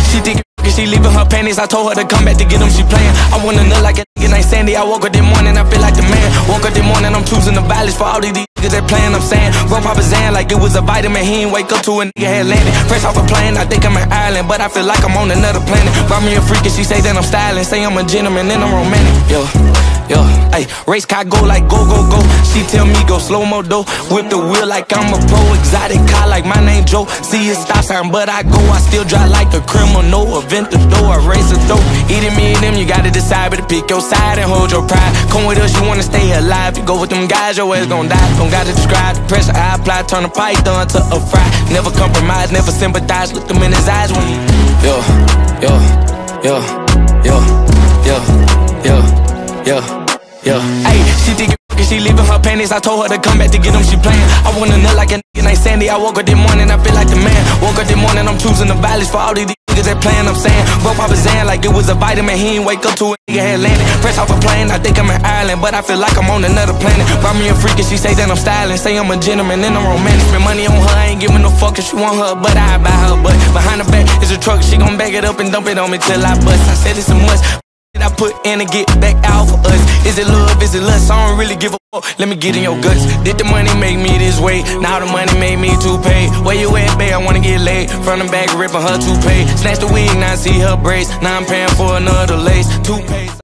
she think she leaving her panties. I told her to come back to get them, she playing. I wanna nut like a nigga named Sandy. I woke up this morning, I feel like the man. Woke up this morning, I'm choosing the violence for all these niggas that playing. I'm saying, run Papa Zan like it was a vitamin. He ain't wake up to a nigga had landed. Fresh off a plane, I think I'm an island, but I feel like I'm on another planet. Brought me a freak and she say that I'm styling. Say I'm a gentleman and I'm romantic. Yo, ayy, race car go like go, go, go. She tell me go slow-mo though. Whip the wheel like I'm a pro. Exotic car like my name Joe. See a stop sign, but I go. I still drive like a criminal. Event the door, I race the dope. Eating me and them, you gotta decide, better pick your side and hold your pride. Come with us, you wanna stay alive. You go with them guys, your ass gon' die. Don't gotta describe the pressure I apply. Turn a python to a fry. Never compromise, never sympathize. Look them in his eyes when he yo. Ayy, she think she leaving her panties. I told her to come back to get them, she playing. I wanna nut like a nigga named Sandy. I woke up this morning, I feel like the man. Woke up this morning, I'm choosing the violence for all these niggas that playing. I'm saying, broke Papa Zan like it was a vitamin. He ain't wake up to a nigga had landed. Fresh off a plane, I think I'm an island, but I feel like I'm on another planet. Brought me a freak and she say that I'm styling. Say I'm a gentleman and I'm romantic. Spend money on her, I ain't giving no fuck if she want her, but I buy her. But behind the back is a truck, she gon' back it up and dump it on me till I bust. I said it's a must. I put in and get back out for us. Is it love, is it lust? I don't really give a fuck. Let me get in your guts. Did the money make me this way? Now the money made me too paid. Where you at, babe? I wanna get laid. Front and back ripping her toupee. Snatch the wig, now I see her braids. Now I'm paying for another lace. Toothpaste.